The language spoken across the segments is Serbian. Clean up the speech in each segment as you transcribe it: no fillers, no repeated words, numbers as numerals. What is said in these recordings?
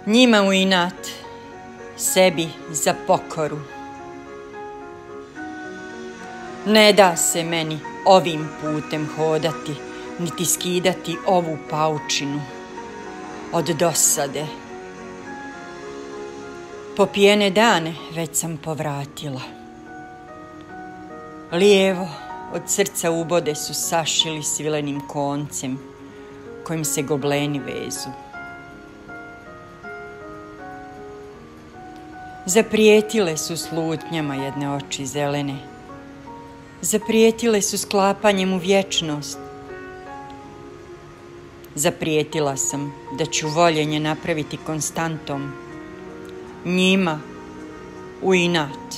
Njima u inat, sebi za pokoru. Ne da se meni ovim putem hodati, niti skidati ovu paučinu od dosade. Popijene dane već sam povratila. Lijevo od srca ubode su sašili svilenim koncem, kojim se gobleni vezu. Zaprijetile su slutnjama jedne oči zelene. Zaprijetile su sklapanjem u vječnost. Zaprijetila sam da ću voljenje napraviti konstantom. Njima u inat.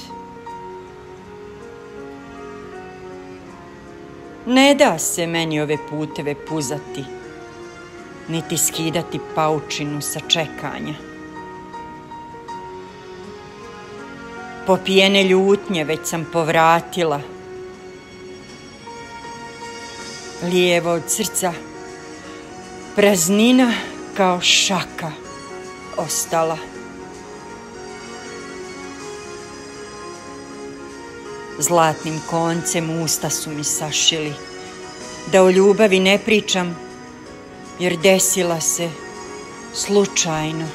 Ne da se meni ove puteve puzati, niti skidati paučinu sa čekanja. Popijene ljutnje već sam povratila. Lijevo od srca praznina kao šaka ostala. Zlatnim koncem usta su mi sašili, da o ljubavi ne pričam, jer desila se slučajno.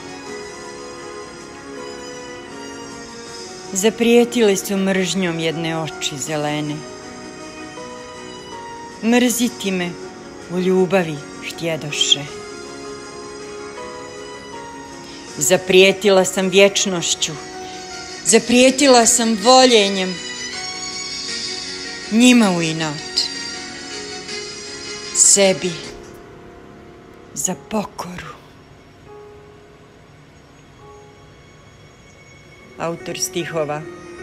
Zaprijetile su mržnjom jedne oči zelene. Mrziti me u ljubavi htjedoše. Zaprijetila sam vječnošću, zaprijetila sam voljenjem. Njima u inat, sebi za pokoru. Autor stihova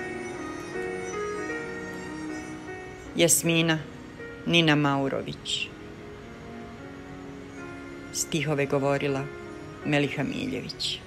Jasmina Nina Maurović. Stihove govorila Meliha Miljević.